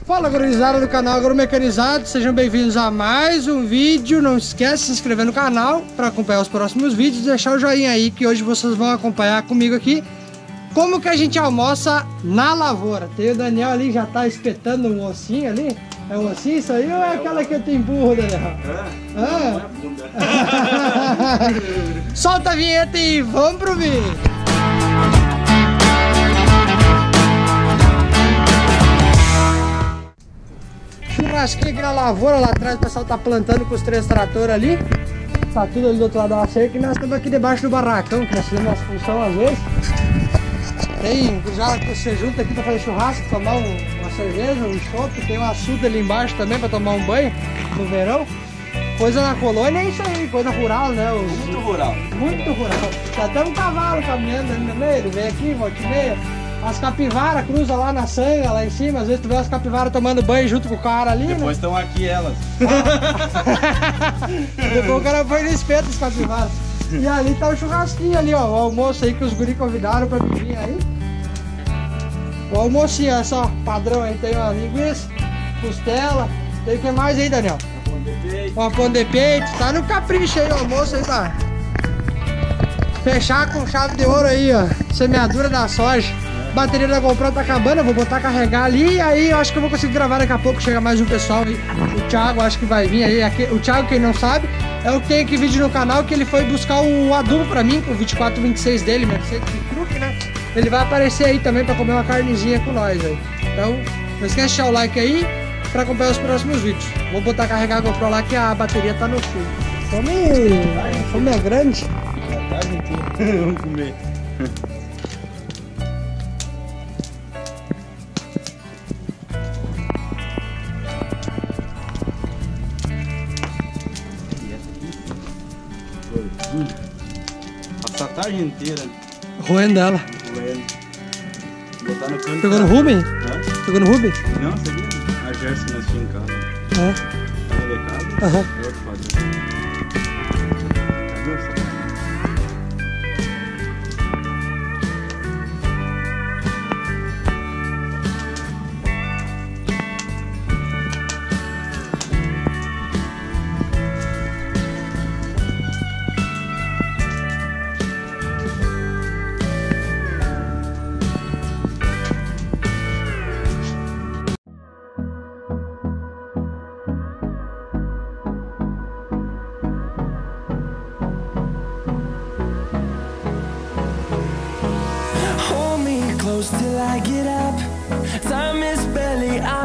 Fala, gurizada do canal Agromecanizado, sejam bem-vindos a mais um vídeo. Não esquece de se inscrever no canal para acompanhar os próximos vídeos e deixar o joinha aí, que hoje vocês vão acompanhar comigo aqui como que a gente almoça na lavoura. Tem o Daniel ali, já tá espetando um ossinho ali. É um ossinho isso aí ou é aquela que eu te empurro, Daniel? Solta a vinheta e vamos pro vídeo. Churrasquinho aqui na lavoura, lá atrás o pessoal tá plantando com os 3 tratores ali. Tá tudo ali do outro lado da cerca e nós estamos aqui debaixo do barracão, que nós fazemos nossa função às vezes. Tem já que você junta aqui pra fazer churrasco, tomar uma cerveja, um chopp, tem um açude ali embaixo também pra tomar um banho no verão. Coisa na colônia é isso aí, coisa rural, né? Muito rural. Muito rural. Tem até um cavalo caminhando ali no meio, ele vem aqui, volta e meia. As capivaras cruzam lá na sanga, lá em cima, às vezes tu vê as capivaras tomando banho junto com o cara ali, depois estão aqui elas. Depois o cara põe no espeto as capivaras. E ali tá o churrasquinho ali, ó, o almoço aí que os guris convidaram pra vir aí. O almocinho, olha só, padrão aí, tem uma linguiça, costela, tem o que mais aí, Daniel? Uma pão de peito, tá no capricho aí o almoço aí, tá? Fechar com chave de ouro aí, ó, semeadura da soja. Bateria da GoPro tá acabando, eu vou botar carregar ali e aí eu acho que eu vou conseguir gravar daqui a pouco, chega mais um pessoal aí. O Thiago acho que vai vir aí, o Thiago, quem não sabe, é o que tem aqui vídeo no canal, que ele foi buscar o adubo pra mim, com o 2426 dele, Mercedes de truque, né? Ele vai aparecer aí também pra comer uma carnezinha com nós aí. Então, não esquece de deixar o like aí pra acompanhar os próximos vídeos. Vou botar carregar a GoPro lá que a bateria tá no fio. Fome é grande. Vamos comer. Passa a tarde inteira roendo ela. Botar no canto. Pegou no Ruben? Pegou no Ruben? Não, você viu? A Gerson nós tínhamos em casa. É? Tá no recado? Aham. Eu que faço. Cadê o celular? Till I get up, time is barely on